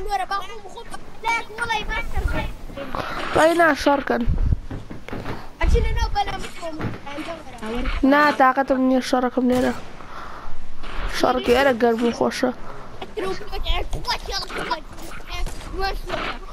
ورا بقوم وخذ لك والله يبكر طينا شركا عشان انا بلا مفهوم نا طاقة من الشركة من هنا شركة أنا قلبي خوشة تروح وجهك وش يلا